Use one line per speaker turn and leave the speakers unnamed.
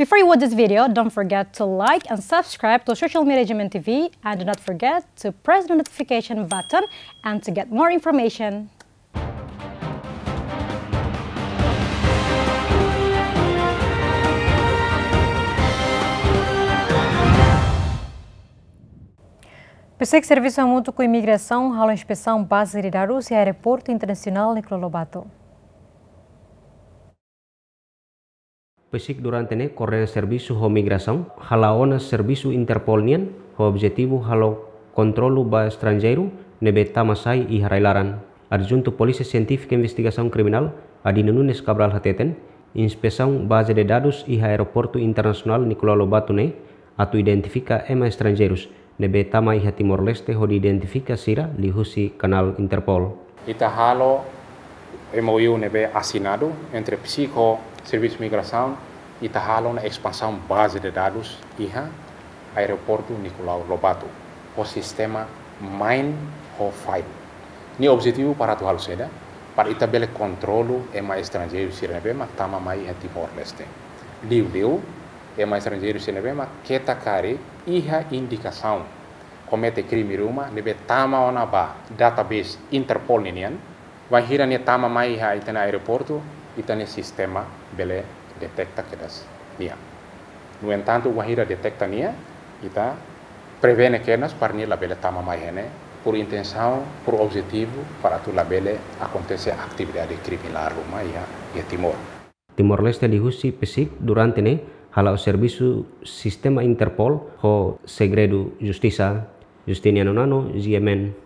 Before you watch this video, don't forget to like and subscribe to Social Media Jaman TV, and do not forget to press the notification button and to get more information. PSIC Serviço Mútuo com Imigração, a inspeção base de dados e aeroporto internacional Nicolau Lobato.
PSIC durante ne correndo serviço de migração, halaona serviço Interpol nian, o objetivo halo controlo ba estrangeiro, nebe tamasai e harailaran. Adjunto Polícia Científica e Investigação Criminal, Adina Nunes Cabral Hateten, inspeção base de dados e aeroporto internacional Nicolau Lobato ne, atu identifica ema estrangeiros, nebe tama e Timor-Leste ho identifica sira lihusi canal Interpol.
Ita halo MOU nebe assinado entre PSIC Serviço de Migração e tahalo na expansão base de dados iha aeroporto Nicolau Lobato, o sistema Mine o File. Ni objetivo para tu halo seda para itabele controlo ema estrangeiro sirnebe ma tama mai a Timor-Leste. Liu ema estrangeiro sirnebe ma keta kare iha indicação comete crime ruma nebe tama ona ba database Interpol ninian vai hira ni tama mai iha itana aeroporto itane sistema bele detecta kedas nia. No entanto, wahira detecta nia, ita prevene kenas para ni la bele tama mai hene por intenção, por objetivo para tu la bele acontece atividade criminal ruma ia Timor.
Timor-Leste lihusi PSIC durante ne hala o serviço sistema Interpol ho segredo justiça Justiniano Nano GMN